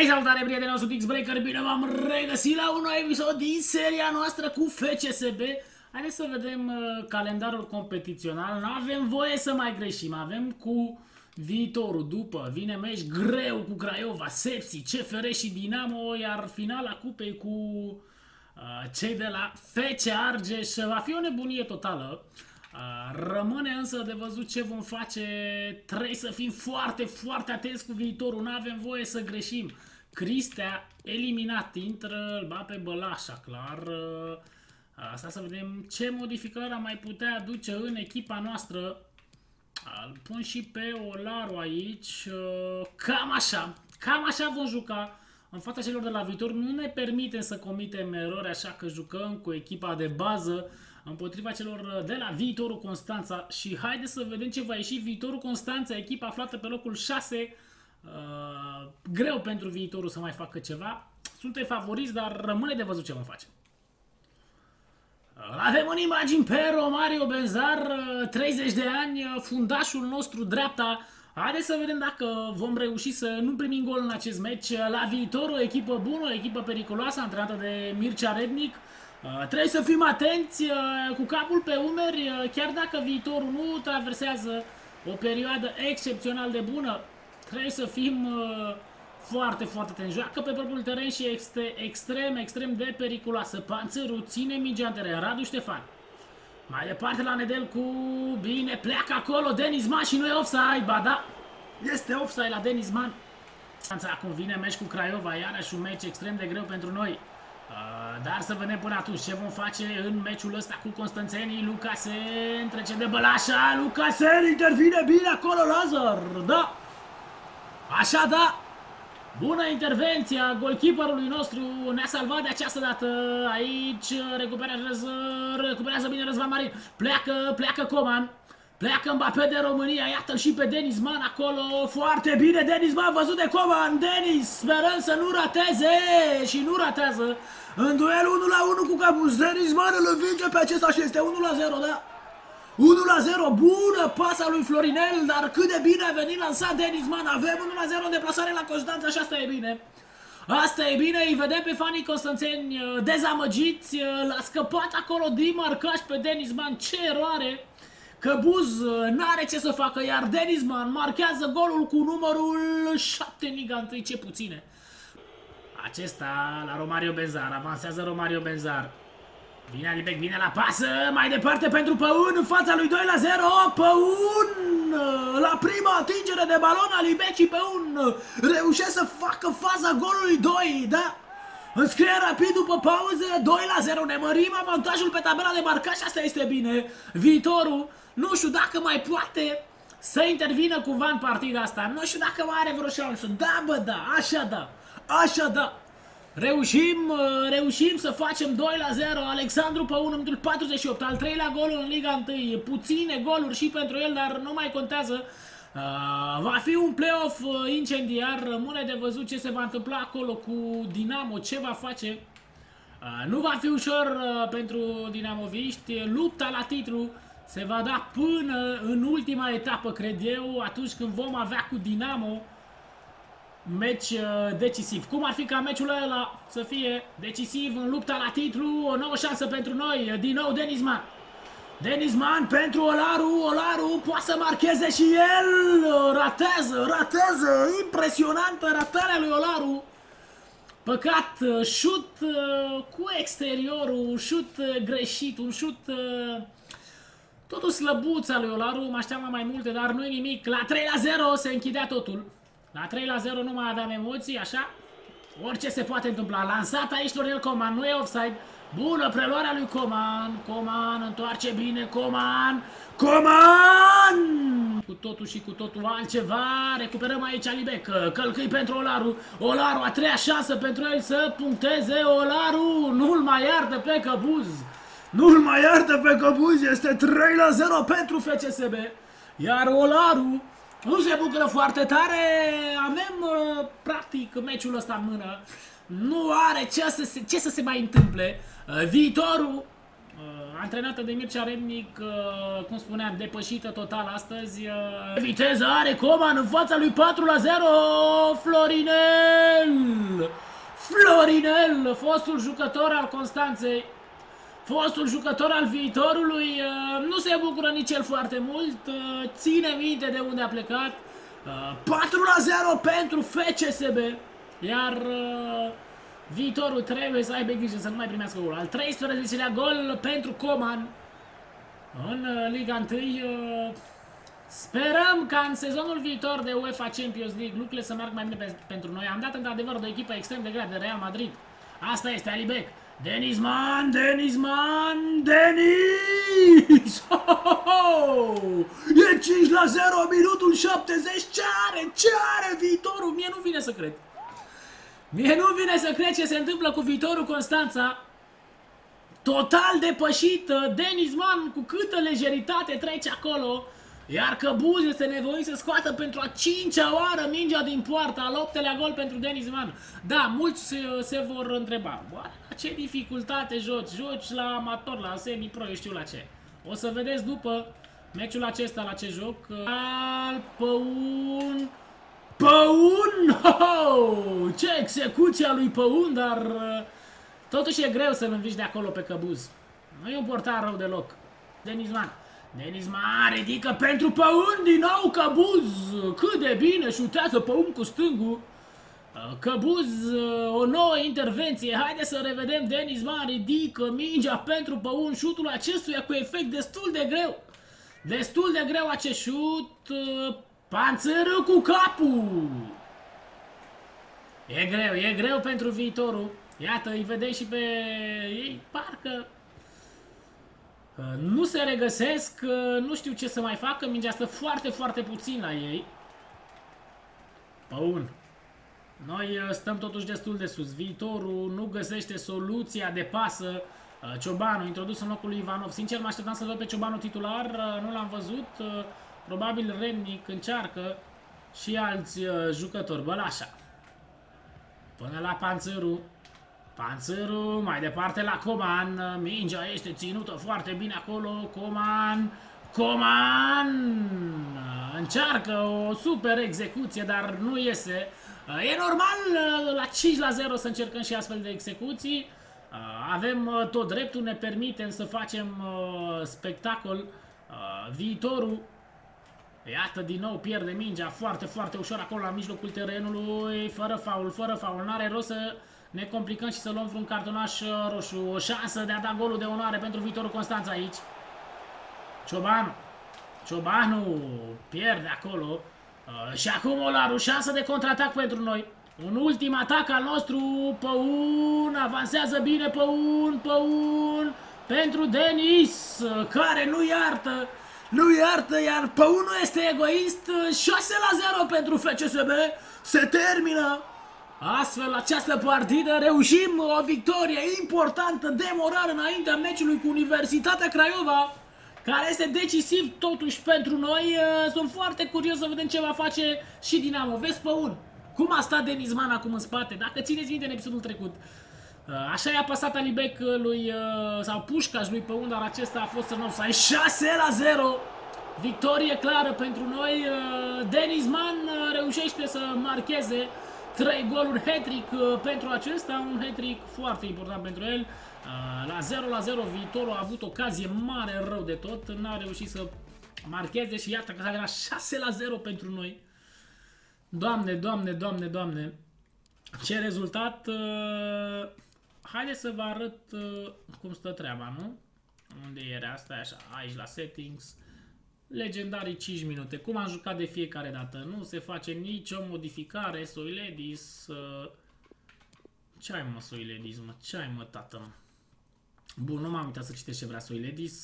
salutare, prieteni, sunt X-Breaker, bine v-am regăsit la un nou episod din seria noastră cu FCSB. Haideți să vedem calendarul competițional. Nu avem voie să mai greșim, avem cu Viitorul, după vine meci greu cu Craiova, Sepsi, CFR și Dinamo, iar finala cupei cu cei de la FC Argeș. Va fi o nebunie totală. Rămâne însă de văzut ce vom face. Trebuie să fim foarte, foarte atenți cu Viitorul. Nu avem voie să greșim. Cristea eliminat, intră, îl bat pe Bălașa, clar. Asta să vedem ce modificări am mai putea aduce în echipa noastră. Îl pun și pe Olaru aici. Cam așa vom juca. În fața celor de la Viitor nu ne permitem să comitem erori, așa că jucăm cu echipa de bază împotriva celor de la Viitorul Constanța. Și haideți să vedem ce va ieși. Viitorul Constanța, echipa aflată pe locul 6. Greu pentru Viitorul să mai facă ceva. Suntem favoriți, dar rămâne de văzut ce vom face. Avem în imagini pe Romario Benzar, 30 de ani, fundașul nostru dreapta. Haideți să vedem dacă vom reuși să nu primim gol în acest meci. La Viitor, o echipă bună, o echipă periculoasă, antrenată de Mircea Rednic. Trebuie să fim atenți, cu capul pe umeri, chiar dacă Viitorul nu traversează o perioadă excepțional de bună. Trebuie să fim foarte, foarte atenți. Joacă pe propriul teren și este extrem de periculoasă. Panțărul ține mingea în teren. Radu Ștefan. Mai departe la Nedelcu. Bine, pleacă acolo Denizman și nu e offside. Ba da, este offside la Denizman. Acum vine meci cu Craiova, iarăși un meci extrem de greu pentru noi. Dar să vedem până atunci ce vom face în meciul ăsta cu constanțenii. Lucasen trece de Bălașa. Lucasen intervine bine acolo, Lazar. Da, așa da. Bună intervenția goalkeeperului nostru, ne-a salvat de această dată. Aici recuperează bine Răzvan Marin. Pleacă Coman. Pleacă Mbappé de România. Iată-l și pe Denizman acolo. Foarte bine Denizman, văzut de Coman. Denis, sperăm să nu rateze. Și nu ratează. În duel 1-1 cu Cabuz. Denizman îl învinge pe acesta și este 1-0, da? 1-0, bună pasa lui Florinel, dar cât de bine a venit lansat Denizman. Avem 1-0 în deplasare la Constanța și asta e bine. Asta e bine, îi vedem pe fanii constanțeni dezamăgiți. L-a scăpat acolo din marcaj pe Denizman, ce eroare. Căbuz n-are ce să facă, iar Denizman marchează golul cu numărul 7 în Liga 1, ce puține. Acesta la Romario Benzar, avansează Romario Benzar. Vine Alibek, vine la pasă, mai departe pentru Păun, în fața lui 2-0, Păun, la prima atingere de balon, Alibek și Păun reușesc să facă faza golului 2, da? Înscrie rapid după pauză, 2-0, ne mărim avantajul pe tabela de marcaj, asta este bine. Viitorul, nu știu dacă mai poate să intervină cumva în partida asta, nu știu dacă mai are vreo șansă, da bă da, așa da. Reușim să facem 2-0, Alexandru Păun în minutul 48, al 3-lea gol în Liga 1, puține goluri și pentru el, dar nu mai contează. Va fi un play-off incendiar, rămâne de văzut ce se va întâmpla acolo cu Dinamo, ce va face. Nu va fi ușor pentru dinamoviști, lupta la titlu se va da până în ultima etapă, cred eu, atunci când vom avea cu Dinamo meci decisiv. Cum ar fi ca meciul ăla să fie decisiv în lupta la titlu? O nouă șansă pentru noi. Din nou Denizman. Denizman pentru Olaru. Olaru poate să marcheze și el. Ratează. Impresionantă ratarea lui Olaru. Păcat, șut cu exteriorul, șut greșit, un șut totul slăbuț al lui Olaru. Mă așteaptă mai multe, dar nu-i nimic. La 3-0 se închidea totul. La 3-0 nu mai aveam emoții, așa? Orice se poate întâmpla. Lansat aici Florinel Coman, nu e offside. Bună preluarea lui Coman. Coman întoarce bine, Coman. Cu totul și cu totul altceva. Recuperăm aici Alibek. Călcâi pentru Olaru. Olaru, a treia șansă pentru el să puncteze. Olaru nu-l mai iartă pe Căbuz. Este 3-0 pentru FCSB. Iar Olaru nu se bucură foarte tare. Avem practic meciul ăsta în mână. Nu are ce să se mai întâmple. Viitorul, antrenată de Mircea Rednic, cum spuneam, depășită total astăzi. Viteză are Coman în fața lui 4-0. Florinel Florinel, fostul jucător al Constanței, fostul jucător al Viitorului, nu se bucură nici el foarte mult, ține minte de unde a plecat. 4-0 pentru FCSB, iar Viitorul trebuie să aibă grijă să nu mai primească gol. Al 13-lea gol pentru Coman în Liga 1. Sperăm ca în sezonul viitor de UEFA Champions League lucrurile să meargă mai bine pentru noi. Am dat într-adevăr de o echipă extrem de grea, de Real Madrid. Asta este Alibek. Denizman, Denizman, Deniz! E 5-0, minutul 70. Ce are Viitorul? Mie nu vine să cred. Mie nu vine să cred ce se întâmplă cu Viitorul Constanța. Total depășit, Denizman cu câtă lejeritate trece acolo. Iar Căbuz este nevoit să scoată pentru a 5-a oară mingea din poartă, al 8-lea gol pentru Denizman. Da, mulți se vor întreba, oare la ce dificultate joci? Joci la amator, la semi-pro, eu știu la ce. O să vedeți după meciul acesta la ce joc. Al Păun... Păun! Oh! Ce execuție a lui Păun, dar totuși e greu să-l înviși de acolo pe Căbuz. Nu e un portar rău deloc. Denizman. Denizman ridică pentru Păun, din nou Căbuz. Cât de bine șutează Păun cu stângul. Căbuz, o nouă intervenție. Haideți să revedem. Denizman ridică mingea pentru Păun. Șutul acestuia cu efect destul de greu. Destul de greu acest șut. Panțără cu capul. E greu pentru Viitorul. Iată, îi vedeți și pe ei, parcă nu se regăsesc, nu știu ce să mai facă, mingea stă foarte, foarte puțin la ei. Păun. Noi stăm totuși destul de sus. Viitorul nu găsește soluția de pasă. Ciobanu, introdus în locul lui Ivanov. Sincer, mă așteptam să văd pe Ciobanu titular, nu l-am văzut. Probabil Rednic încearcă și alți jucători. Bălașa. Până la Panțăru. Panțăru, mai departe la Coman. Mingea este ținută foarte bine acolo. Coman. Coman. Încearcă o super execuție, dar nu iese. E normal la 5-0 să încercăm și astfel de execuții. Avem tot dreptul, ne permitem să facem spectacol. Viitorul, iată, din nou pierde mingea foarte, foarte ușor acolo la mijlocul terenului. Fără faul. N-are rost să ne complicăm și să luăm vreun cartonaș roșu. O șansă de a da golul de onoare pentru Viitorul Constanța aici. Ciobanu pierde acolo. Și acum o șansă de contraatac pentru noi. Un ultim atac al nostru. Păun avansează bine. Păun pentru Denis, care nu iartă, iar Păun nu este egoist. 6-0 pentru FCSB. Se termină astfel această partidă. Reușim o victorie importantă de moral înaintea meciului cu Universitatea Craiova, care este decisiv totuși pentru noi. Sunt foarte curios să vedem ce va face și Dinamo. Vezi Păun, cum a stat Denizman acum în spate. Dacă țineți minte în episodul trecut, așa i-a pasat Alibek lui, sau Pușcaș lui Păun, dar acesta a fost în offside. 6-0. Victorie clară pentru noi. Denizman reușește să marcheze 3 goluri, hat-trick pentru acesta, un hat-trick foarte important pentru el. La 0-0 Viitorul a avut ocazie mare rău de tot, n-a reușit să marcheze și iată că s-a la 6-0 pentru noi. Doamne, ce rezultat! Haideți să vă arăt cum stă treaba, nu? Unde era asta? Așa, aici la settings. Legendarii 5 minute. Cum am jucat de fiecare dată. Nu se face nicio modificare. Soiledis. Ce ai mă Soiledis, mă? Ce ai mă, tată, mă? Bun, nu m-am uitat să citesc ce vrea Soiledis.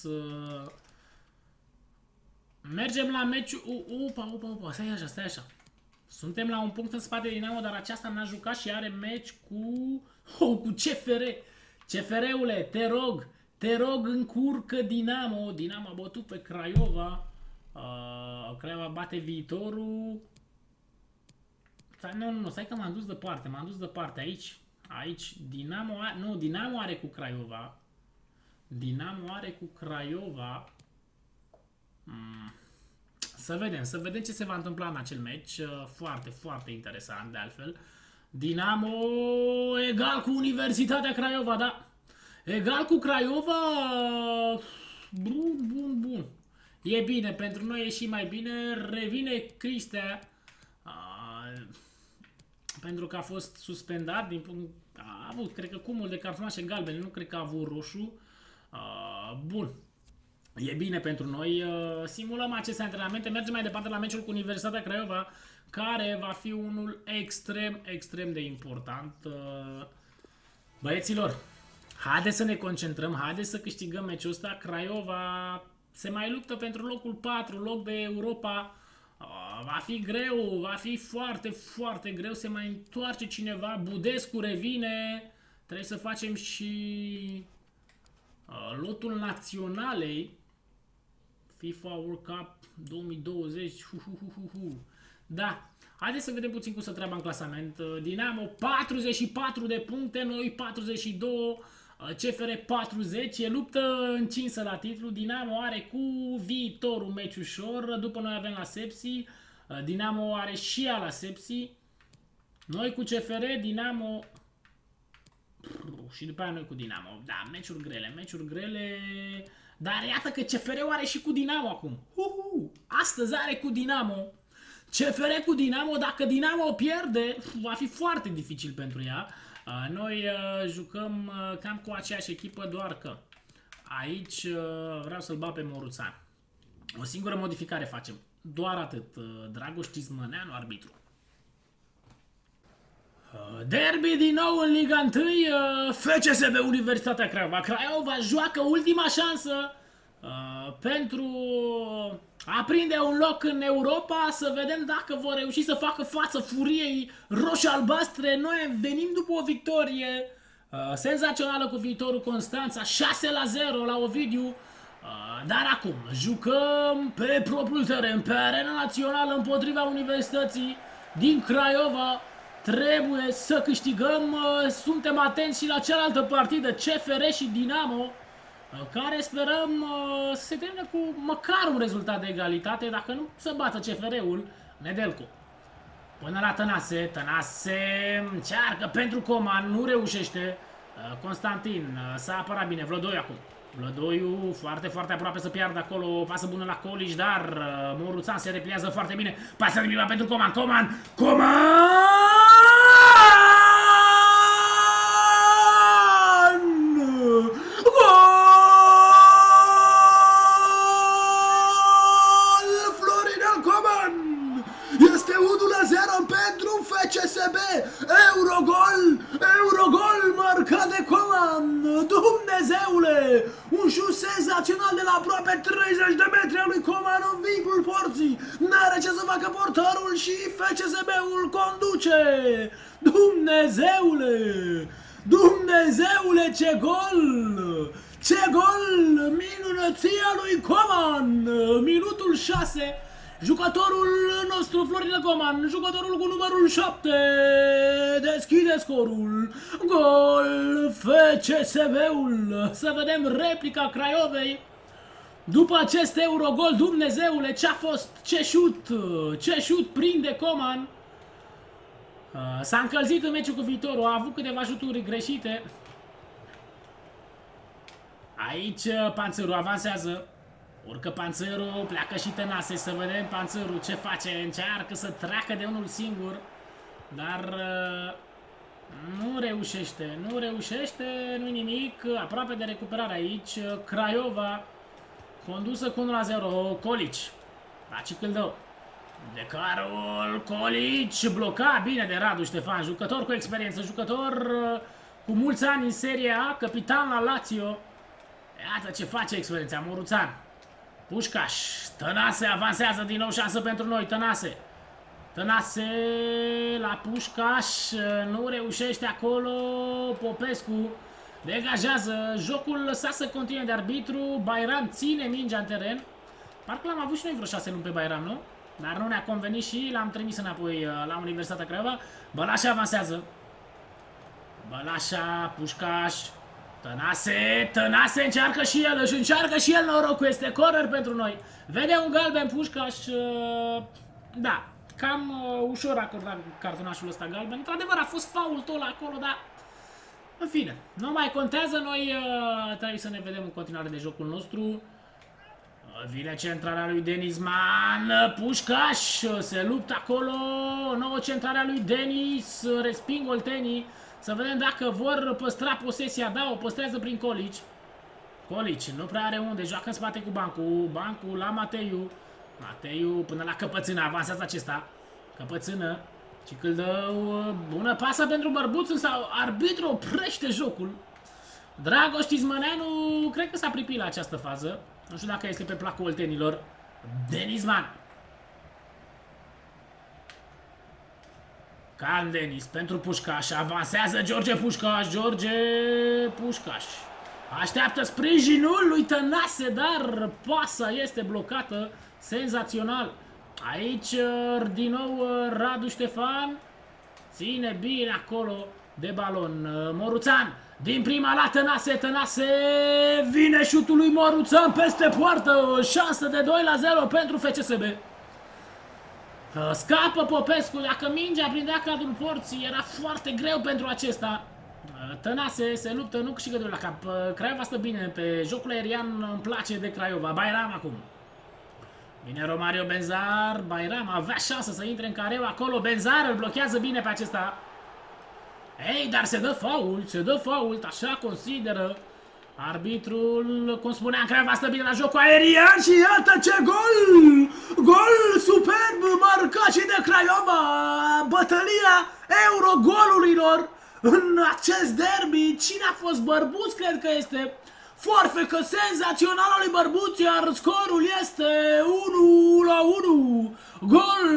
Mergem la meciul. Opa, stai așa. Suntem la un punct în spate Dinamo, dar aceasta n-a jucat și are meci cu CFR. CFR-ule, te rog, încurcă Dinamo. Dinamo a bătut pe Craiova. Craiova bate Viitorul. Nu, stai că m-am dus departe. Aici Dinamo are cu Craiova. Să vedem ce se va întâmpla în acel meci. Foarte, foarte interesant de altfel. Dinamo egal cu Universitatea Craiova, da. Egal cu Craiova. Bun. E bine, pentru noi e și mai bine. Revine Cristea. Pentru că a fost suspendat din punct... A avut, cred că, cumul de cartonașe galbene, nu cred că a avut roșu. Bun. E bine pentru noi. Simulăm aceste antrenamente. Mergem mai departe la meciul cu Universitatea Craiova, care va fi unul extrem de important. Băieților, haideți să ne concentrăm, haideți să câștigăm meciul ăsta. Craiova se mai luptă pentru locul 4, loc de Europa. Va fi greu, va fi foarte greu. Se mai întoarce cineva. Budescu revine. Trebuie să facem și lotul naționalei FIFA World Cup 2020. Da, haideți să vedem puțin cum se treaba în clasament. Dinamo 44 de puncte, noi 42, CFR 40, e luptă încinsă la titlu. Dinamo are cu Viitorul meci ușor, după noi avem la Sepsi. Dinamo are și ea la Sepsi. Noi cu CFR, Dinamo și după aia noi cu Dinamo. Da, meciuri grele. Dar iată că CFR-ul are și cu Dinamo acum. Astăzi are cu Dinamo. CFR cu Dinamo, dacă Dinamo pierde, va fi foarte dificil pentru ea. Noi jucăm cam cu aceeași echipă, doar că aici vreau să-l bat pe Moruțan. O singură modificare facem. Doar atât. Dragoș Cizmăneanu, arbitru. Derby din nou în Liga 1, FCSB Universitatea Craiova. Craiova joacă ultima șansă pentru a prinde un loc în Europa, să vedem dacă vor reuși să facă față furiei roșii-albastre. Noi venim după o victorie senzațională cu Viitorul Constanța, 6-0 la Ovidiu. Dar acum jucăm pe propriul teren, pe arena națională împotriva Universității din Craiova. Trebuie să câștigăm. Suntem atenți și la cealaltă partidă, CFR și Dinamo, care sperăm să se termine cu măcar un rezultat de egalitate, dacă nu să bată CFR-ul. Nedelcu până la Tănase. Tănase încearcă pentru Coman, nu reușește. Constantin s-a apărat bine. Vlădoiu acum. Vlădoiu foarte aproape să piardă acolo. Pasă bună la Colici, dar Moruțan se repliază foarte bine. Pasă de pentru Coman. Coman! FCSB, Eurogol marcat de Coman. Dumnezeule, un șut senzațional de la aproape 30 de metri al lui Coman în vincul porții. N-are ce să facă portarul și FCSB-ul conduce. Dumnezeule, ce gol! Ce gol! Minunăția lui Coman! Minutul 6. Jucătorul nostru, Florin Coman, jucătorul cu numărul 7, deschide scorul. Gol FCSB-ul. Să vedem replica Craiovei. După acest Eurogol, Dumnezeule, ce-a fost? Ce șut prinde Coman. S-a încălzit în meciul cu Viitorul, a avut câteva șuturi greșite. Aici Panțărul avansează. Urcă Panțărul, pleacă și Tănase, să vedem Panțărul ce face, încearcă să treacă de unul singur, dar nu reușește, nu-i nimic, aproape de recuperare aici. Craiova condusă cu 1-0, Colici, Daci Câldău, Decarul, Colici, bloca bine de Radu Ștefan, jucător cu experiență, jucător cu mulți ani în Serie A, capitan la Lazio. Iată ce face experiența, Moruțan. Pușcaș, Tănase avansează din nou, șansă pentru noi, Tănase la Pușcaș, nu reușește acolo, Popescu degajează, jocul lăsat să continue de arbitru, Bairam ține mingea în teren, parcă l-am avut și noi vreo 6 luni pe Bairam, nu? Dar nu ne-a convenit și l-am trimis înapoi la Universitatea Craiova. Bălașa avansează, Bălașa, Pușcaș, Tănase încearcă și el, norocul, este corner pentru noi. Vede un galben Pușcaș, da, cam ușor acordat cartonașul ăsta galben. Într-adevăr a fost faul tot acolo, dar în fine, nu mai contează. Noi trebuie să ne vedem în continuare de jocul nostru. Vine centrarea lui Denizman, Pușcaș se luptă acolo, nouă centrarea lui Denis, resping oltenii. Să vedem dacă vor păstra posesia, da, o păstrează prin Colici. Colici nu prea are unde, joacă în spate cu Bancu, Bancu la Mateiu. Mateiu până la Căpățână, avansează acesta, Căpățână. Și când dă bună pasă pentru Bărbuț, însă arbitru oprește jocul. Dragoș Tizmăneanu cred că s-a pripit la această fază. Nu știu dacă este pe placul oltenilor. Denizman. Calm Denis pentru Pușcaș. Avansează George Pușcaș. George Pușcaș. Așteaptă sprijinul lui Tănase, dar pasa este blocată. Senzațional. Aici din nou Radu Ștefan. Ține bine acolo de balon. Moruțan. Din prima la Tănase, Tănase, vine șutul lui Moruțan peste poartă, șansă de 2-0 pentru FCSB. Scapă Popescu, dacă mingea prindea cadrul porții, era foarte greu pentru acesta. Tănase se luptă, nu câștigă de la cap. Craiova stă bine, pe jocul aerian îmi place de Craiova. Bairam acum. Vine Romario Benzar, Bairam avea șansă să intre în careu acolo, Benzar îl blochează bine pe acesta. Ei, dar se dă fault, așa consideră arbitrul, cum spuneam, Craiova stă bine la jocul aerian și iată ce gol! Gol superb marcat și de Craiova, bătălia Eurogolurilor în acest derby. Cine a fost? Bărbuț, cred că este. Forfecă senzațională lui Bărbuț, iar scorul este 1-1. Gol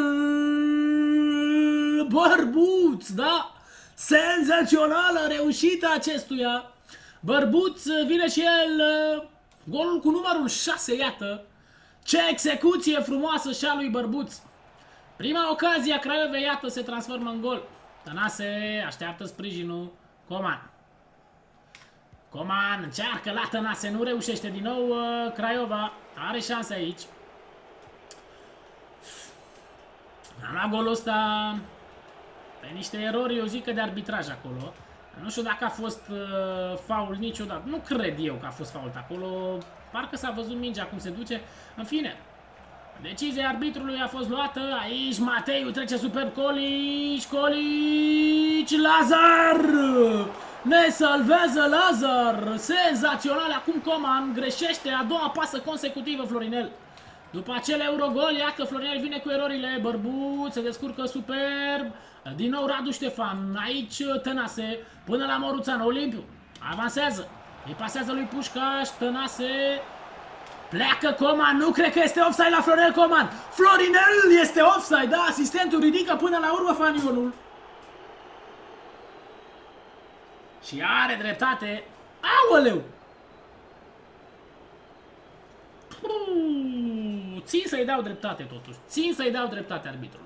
Bărbuț, da? Senzațională reușită acestuia. Bărbuț vine și el, golul cu numărul 6, iată. Ce execuție frumoasă și a lui Bărbuț. Prima ocazie a Craiovei, iată, se transformă în gol. Tănase așteaptă sprijinul. Coman. Coman încearcă la Tănase, nu reușește din nou. Craiova are șanse aici. Am luat golul ăsta pe niște erori, eu zic că de arbitraj acolo. Nu știu dacă a fost faul niciodată. Nu cred eu că a fost fault acolo. Parcă s-a văzut mingea cum se duce. În fine, decizia arbitrului a fost luată. Aici Mateiu trece superb. Colici, Colici, Lazar! Ne salvează Lazar! Senzațional, acum Coman greșește a doua pasă consecutivă Florinel. După acel Eurogol, iată, Florinel vine cu erorile. Bărbuț se descurcă superb. Din nou Radu Ștefan, aici Tănase, până la Moruțan, Olimpiu, avansează, îi pasează lui Pușcaș, Tănase, pleacă Coman, nu cred că este offside la Florinel Coman, Florinel este offside, da, asistentul ridică până la urmă fanionul. Și are dreptate, aoleu! Țin să-i dau dreptate totuși, țin să-i dau dreptate arbitrului.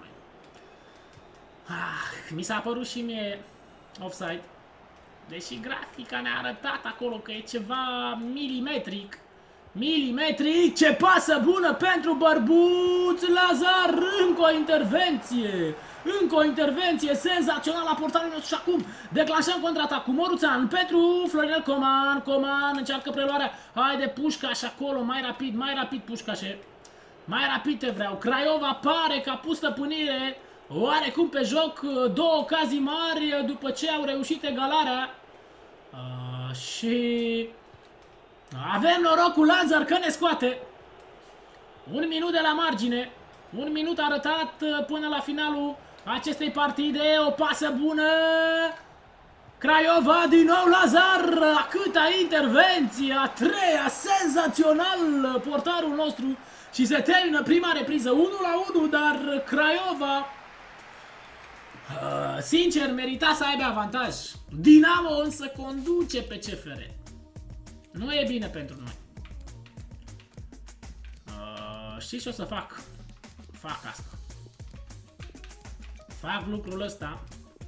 Mi s-a părut și mie offside. Deși grafica ne-a arătat acolo că e ceva milimetric. Milimetric, ce pasă bună pentru Bărbuț, Lazar, încă o intervenție. Încă o intervenție senzațională la portarul nostru și acum declanșăm contraatac cu Moruțan pentru Florinel Coman. Coman încearcă preluarea. Haide Pușcaș acolo, mai rapid Pușcașe. Mai rapid te vreau. Craiova pare că a pus stăpânire oarecum pe joc, două ocazii mari după ce au reușit egalarea. Și avem noroc cu Lazar că ne scoate. Un minut de la margine, un minut arătat până la finalul acestei partide. O pasă bună, Craiova, din nou Lazar. Câta intervenție, a treia, senzațional portarul nostru. Și se termină prima repriză 1-1, dar Craiova sincer merita să aibă avantaj. Dinamo însă conduce pe CFR. Nu e bine pentru noi. Știți ce o să fac? Fac asta. Fac lucrul ăsta.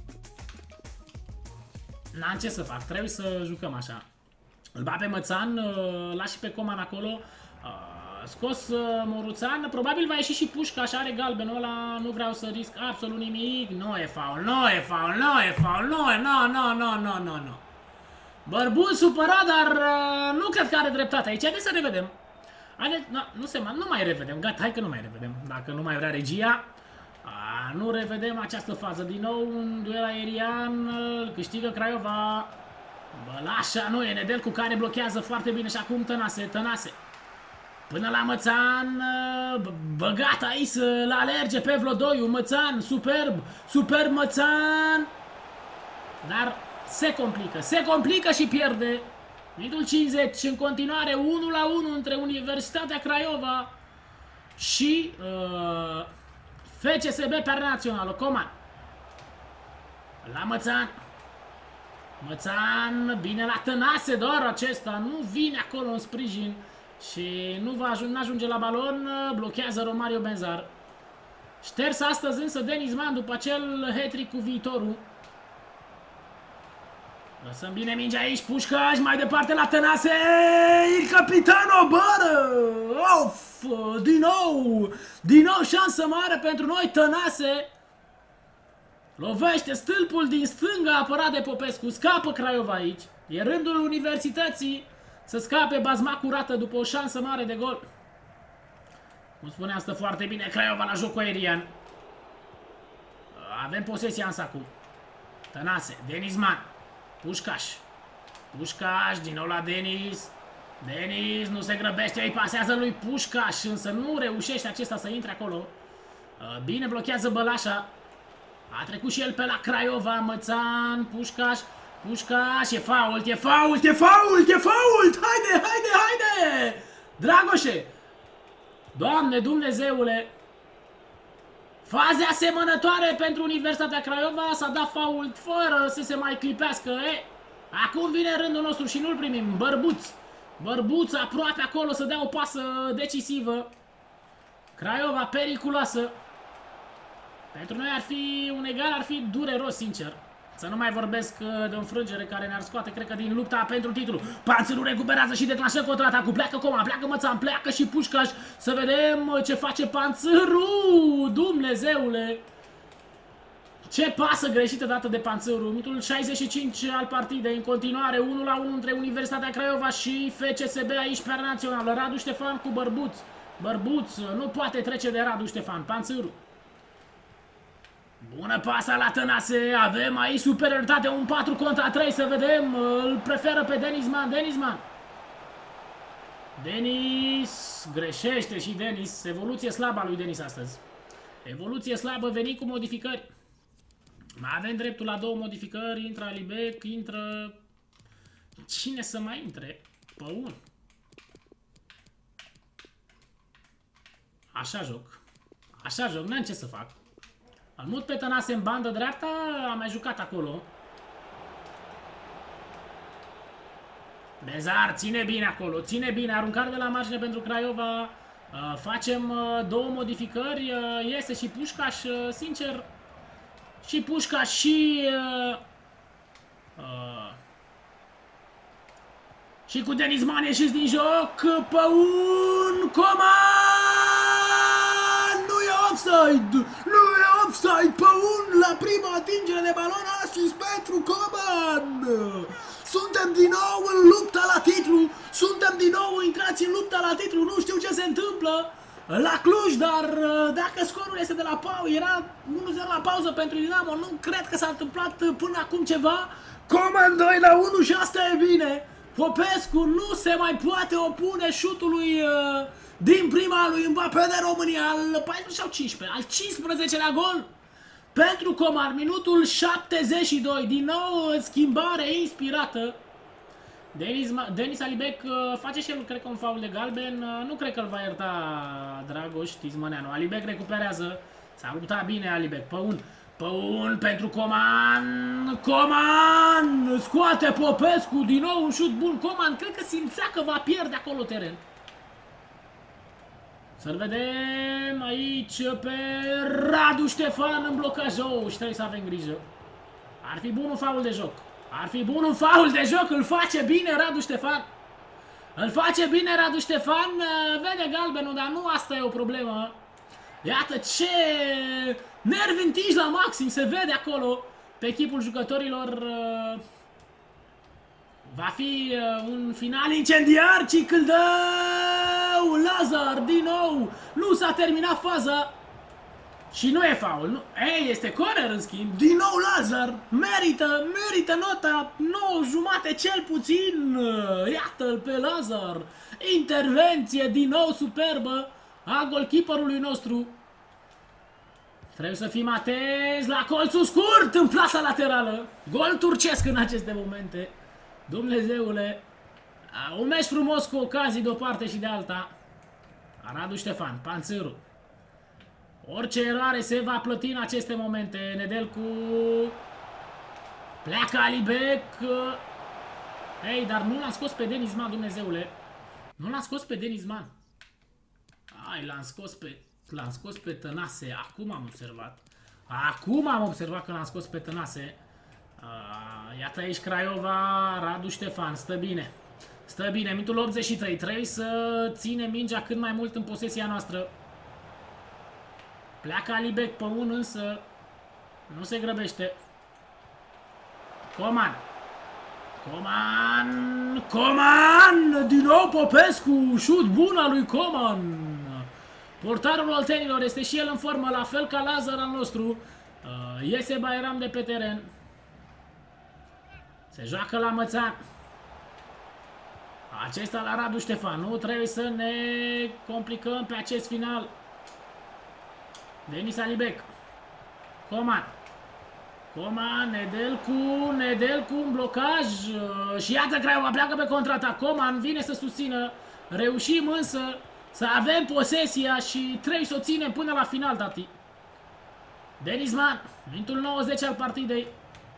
N-am ce să fac, trebuie să jucăm așa. Îl bat pe Mățan, lași și pe Coman acolo. scos Moruțan, probabil va ieși și Pușcaș, are galbenul ăla, nu vreau să risc absolut nimic. Nu e faul, nu e faul, nu e faul, nu e, nu. Bărbuț supărat, dar nu cred că are dreptate aici. Haideți să revedem. Nu mai revedem, gata, hai că nu mai revedem. Dacă nu mai vrea regia, nu revedem această fază. Din nou un duel aerian, câștigă Craiova. Bălașa, nu e Nedelcu care blochează foarte bine și acum Tănase. Până la Mățan, băgat aici să-l alerge pe Vlodoiu, Mățan, superb Mățan. Dar se complică și pierde. Minutul 50, în continuare 1-1 între Universitatea Craiova și FCSB pe națională. Coman. La Mățan. Mățan, bine la Tănase, doar acesta nu vine acolo în sprijin și nu ajunge la balon, blochează Romario Benzar. Șters astăzi însă Denis Man după acel hat-trick cu Viitorul. Lăsăm bine mingea aici, Pușcaș, mai departe la Tănase, il capitano Bără, of, din nou șansă mare pentru noi, Tănase. Lovește stâlpul din stânga apărat de Popescu, scapă Craiova aici. E rândul Universității să scape bazma curată după o șansă mare de gol. Cum spuneam, stă foarte bine Craiova la jocul aerian. Avem posesia însă acum. Tănase, Denis Man, Pușcaș, din nou la Denis. Denis nu se grăbește, îi pasează lui Pușcaș, însă nu reușește acesta să intre acolo. Bine blochează Bălașa. A trecut și el pe la Craiova, Mățan, Pușcaș, e fault, haide! Dragoșe! Doamne Dumnezeule! Faze asemănătoare pentru Universitatea Craiova, s-a dat fault fără să se mai clipească. Acum vine rândul nostru și nu-l primim. Bărbuț aproape acolo să dea o pasă decisivă. Craiova periculoasă. Pentru noi ar fi un egal, ar fi dureros, sincer. Să nu mai vorbesc de o înfrângere care ne-ar scoate, cred că, din lupta pentru titlu. Panțărul recuperează și declanșă contraatacul. Pleacă Coman, pleacă Mățan, pleacă și Pușcaș. Să vedem ce face Panțărul. Dumnezeule! Ce pasă greșită dată de Panțărul. Minutul 65 al partidei. În continuare 1-1 între Universitatea Craiova și FCSB aici pe națională. Radu Ștefan cu Bărbuț nu poate trece de Radu Ștefan. Panțărul. Bună pasa la Tănase, avem aici superioritate, un 4 contra 3, să vedem, îl preferă pe Denis Man. Denis, greșește și Denis, evoluție slabă a lui Denis astăzi. Evoluție slabă, veni cu modificări. Mai avem dreptul la 2 modificări, intră Alibec, intră... Cine să mai intre? Păun. Așa joc, n-am ce să fac. Îl mut pe Tănase în bandă dreapta, am mai jucat acolo. Benzar, ține bine acolo, ține bine, aruncare de la margine pentru Craiova. Facem 2 modificări, iese și Pușcaș, sincer. Și Pușcaș și cu Denis Man ieșiți din joc, Păun, Coman! Nu e offside, Păun la prima atingere de balon, asist pentru Coman! Suntem din nou în lupta la titlu, suntem din nou intrați în lupta la titlu, nu știu ce se întâmplă la Cluj, dar dacă scorul este de la pauză, era 1-0 la pauză pentru Dinamo, nu cred că s-a întâmplat până acum ceva. Coman 2-1 și asta e bine. Popescu nu se mai poate opune șutului din prima lui Mbappé de România, al 14 sau 15, al 15-lea gol pentru Coman, minutul 72, din nou schimbare inspirată. Denis Alibec face și el, cred că, un faul de galben, nu cred că îl va ierta Dragoș Tizmăneanu. Alibec recuperează, s-a luptat bine Alibec, Păun pentru Coman, scoate Popescu, din nou un șut bun, Coman cred că simțea că va pierde acolo teren. Să-l vedem aici pe Radu Ștefan în blocaj, și trebuie să avem grijă. Ar fi bun un faul de joc, îl face bine Radu Ștefan. Îl face bine Radu Ștefan, vede galbenul, dar nu asta e o problemă. Iată ce nervi întinși la maxim, se vede acolo pe echipul jucătorilor. Va fi un final incendiar, ci Câldău, Lazar, din nou, nu s-a terminat faza. Și nu e faul, nu. Ei, este corner în schimb, din nou Lazar, merită nota 9,5 cel puțin. Iată-l pe Lazar, intervenție din nou superbă a golkeeperului nostru. Trebuie să fim atenți la colțul scurt în plasa laterală. Gol turcesc în aceste momente. Dumnezeule, un meci frumos cu ocazii de o parte și de alta. Radu Ștefan, Panțăru. Orice eroare se va plăti în aceste momente. Nedelcu. Pleacă Alibec. Ei, dar nu l-am scos pe Denizman, Dumnezeule. Nu l-am scos pe Denizman. Ai, l-am scos pe Tănase. Acum am observat. Acum am observat că l-am scos pe Tănase. Iată aici Craiova, Radu Ștefan, stă bine. Stă bine, minutul 83. Trebuie să ținem mingea cât mai mult în posesia noastră. Pleacă Alibec pe un, însă nu se grăbește. Coman! Din nou Popescu! Șut bun al lui Coman! Portarul oltenilor este și el în formă, la fel ca Lazar al nostru. Iese Bairam de pe teren. Se joacă la Mățan. Acesta la Radu Ștefan. Nu trebuie să ne complicăm pe acest final. Denis Alibec. Coman, Nedelcu în blocaj. Și iată Craiova pleacă pe contraatac. Coman vine să susțină. Reușim însă să avem posesia și trebuie să o ținem până la final, tati. Denizman, minutul 90 al partidei.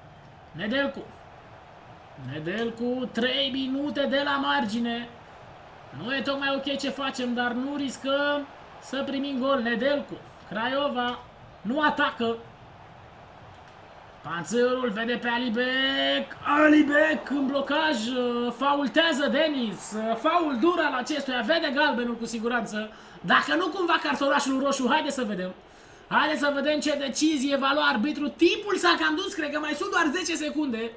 Nedelcu, 3 minute de la margine. Nu e tocmai ok ce facem, dar nu riscăm să primim gol. Nedelcu, Craiova nu atacă. Panțărul vede pe Alibec în blocaj. Faultează Denis. Faul dur al acestuia. Vede galbenul cu siguranță. Dacă nu cumva cartonașul roșu. Haideți să vedem. Haideți să vedem ce decizie va lua arbitru. Timpul s-a cam dus. Cred că mai sunt doar 10 secunde.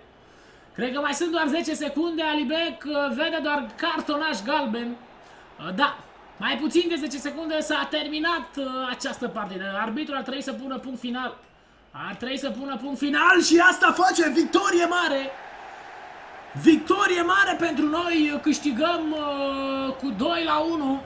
Alibec vede doar cartonaș galben. Da. Mai puțin de 10 secunde s-a terminat această partidă. Arbitrul ar trebui să pună punct final. Și asta face victorie mare. Victorie mare pentru noi. Câștigăm cu 2-1.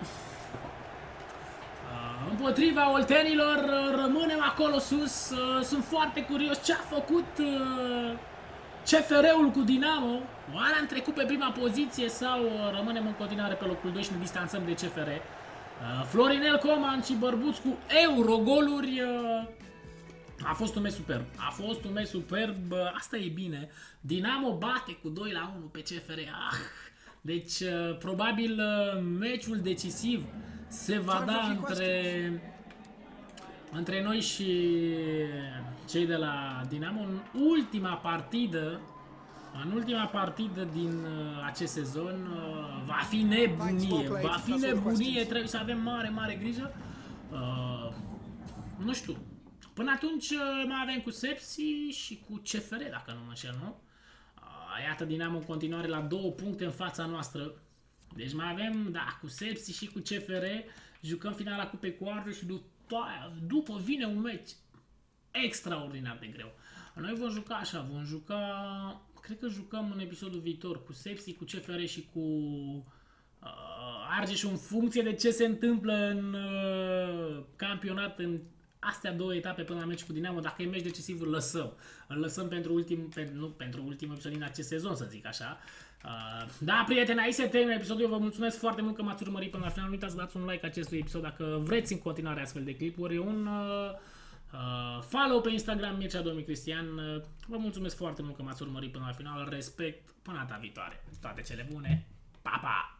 Împotriva oltenilor. Rămânem acolo sus. Sunt foarte curios ce a făcut CFR-ul cu Dinamo. Oare am trecut pe prima poziție sau rămânem în continuare pe locul 2 și ne distanțăm de CFR? Florinel Coman și Bărbuț cu Eurogoluri. A fost un meci superb. Asta e bine. Dinamo bate cu 2-1 pe CFR. Deci probabil meciul decisiv se va da între noi și cei de la Dinamo în ultima partidă. În ultima partidă din acest sezon. Va fi nebunie. Trebuie să avem mare grijă. Nu știu. Până atunci mai avem cu Sepsi și cu CFR, dacă nu mă înșel, nu? Iată Dinamo în continuare la 2 puncte în fața noastră. Deci mai avem, da, cu Sepsi și cu CFR. Jucăm finala Cupei Cuarto și după vine un meci extraordinar de greu. Noi vom juca așa, cred că jucăm în episodul viitor cu Sepsi, cu CFR și cu Argeș, în funcție de ce se întâmplă în campionat, în astea 2 etape până la meci cu Dinamo. Dacă e meci decisiv, îl lăsăm pentru ultimul episod din acest sezon, să zic așa. Da, prieteni, aici se termină episodul. Eu vă mulțumesc foarte mult că m-ați urmărit până la final. Nu uitați să dați un like acestui episod dacă vreți în continuare astfel de clipuri. Un follow pe Instagram, Mircea Domi Cristian. Vă mulțumesc foarte mult că m-ați urmărit până la final. Respect, până data viitoare. Toate cele bune. Pa, pa!